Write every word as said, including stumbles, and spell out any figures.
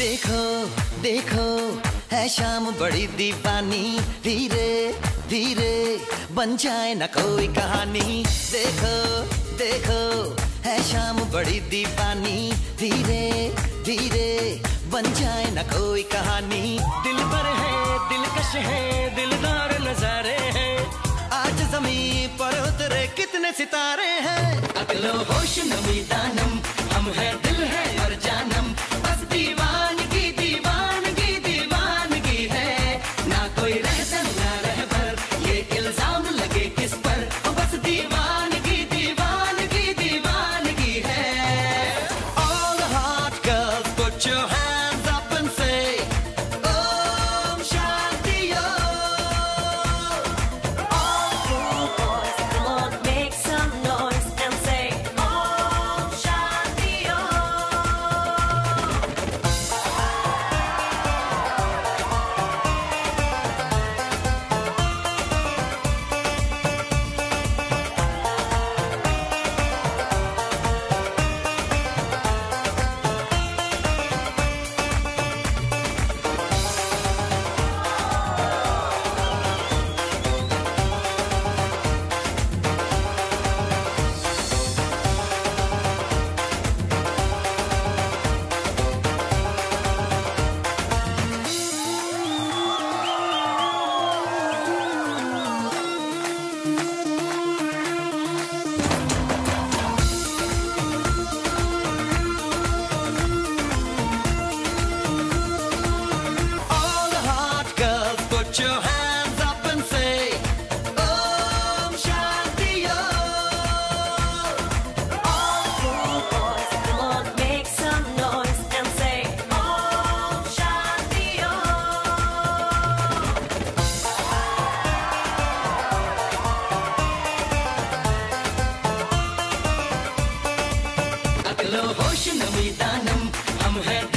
देखो देखो है शाम बड़ी दीवानी, धीरे धीरे बन जाए न कोई कहानी। देखो देखो है शाम बड़ी दीवानी, धीरे धीरे बन जाए न कोई कहानी। दिल पर है दिलकश है दिलदार नजारे हैं, आज ज़मीं पर उतरे कितने सितारे हैं। अगलो होश नमी दानम, हम है दिल है और जानम, बस दीवानगी दीवानगी दीवानगी है। ना कोई रहसन ना रहबर, ये इल्जाम लगे किस पर, बस दीवानगी दीवानगी दीवानगी है। All the hot girls put your hands up and say Om Shanti Om. All cool boys, come on, make some noise and say Om Shanti Om. All the hot girls put your hands up and say Om Shanti Om. All cool boys, come on, make some noise and say Om Shanti Om. अगलो होश नमी दानम, हम है